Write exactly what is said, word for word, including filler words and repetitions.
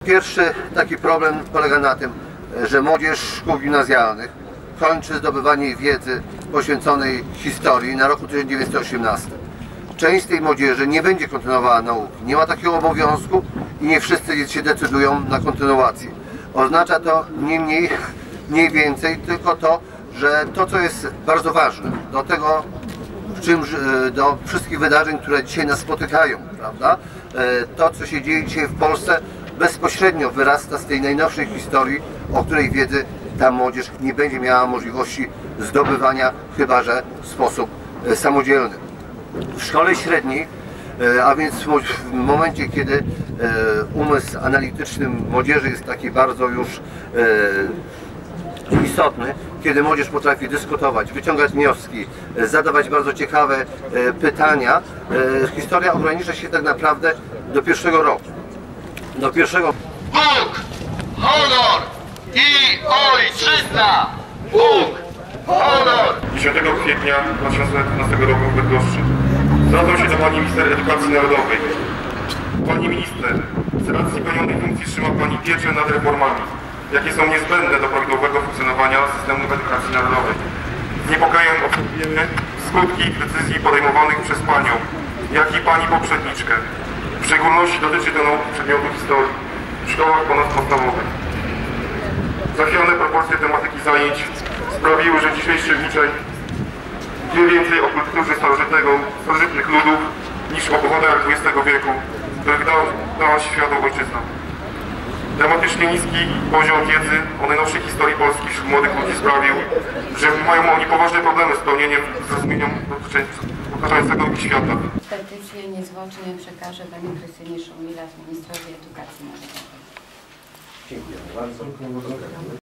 Pierwszy taki problem polega na tym, że młodzież szkół gimnazjalnych kończy zdobywanie wiedzy poświęconej historii na roku tysiąc dziewięćset osiemnastym. Część z tej młodzieży nie będzie kontynuowała nauki, nie ma takiego obowiązku i nie wszyscy się decydują na kontynuację. Oznacza to nie mniej, nie więcej, tylko to, że to, co jest bardzo ważne, do tego, w czym, do wszystkich wydarzeń, które dzisiaj nas spotykają, prawda? To, co się dzieje dzisiaj w Polsce, bezpośrednio wyrasta z tej najnowszej historii, o której wiedzy ta młodzież nie będzie miała możliwości zdobywania, chyba że w sposób samodzielny. W szkole średniej, a więc w momencie, kiedy umysł analityczny młodzieży jest taki bardzo już istotny, kiedy młodzież potrafi dyskutować, wyciągać wnioski, zadawać bardzo ciekawe pytania, historia ogranicza się tak naprawdę do pierwszego roku. Do pierwszego... Bóg, honor i ojczyzna! Bóg, honor! dziesiątego kwietnia dwa tysiące piętnastego roku w Bydgoszczy zwracam się do Pani Minister Edukacji Narodowej. Pani Minister, z racji pełnionej funkcji trzyma Pani pieczę nad reformami, jakie są niezbędne do prawidłowego funkcjonowania systemu edukacji narodowej. Z niepokojem obserwujemy skutki decyzji podejmowanych przez Panią, jak i Pani poprzedniczkę. W szczególności dotyczy to nauki przedmiotu historii w szkołach ponadpodstawowych. Zachwiane proporcje tematyki zajęć sprawiły, że dzisiejszy uczeń wie więcej o kulturze starożytnego, starożytnych ludów niż o powodach dwudziestego wieku, których dała, dała światu ojczyzna. Dramatycznie niski poziom wiedzy o najnowszej historii Polski wśród młodych ludzi sprawił, że mają oni poważne problemy z pełnieniem zrozumieniem otaczającego ich świata. Petycję niezwłocznie przekażę pani Krystynie Szumilas, ministrowi edukacji narodowej. Dziękuję bardzo.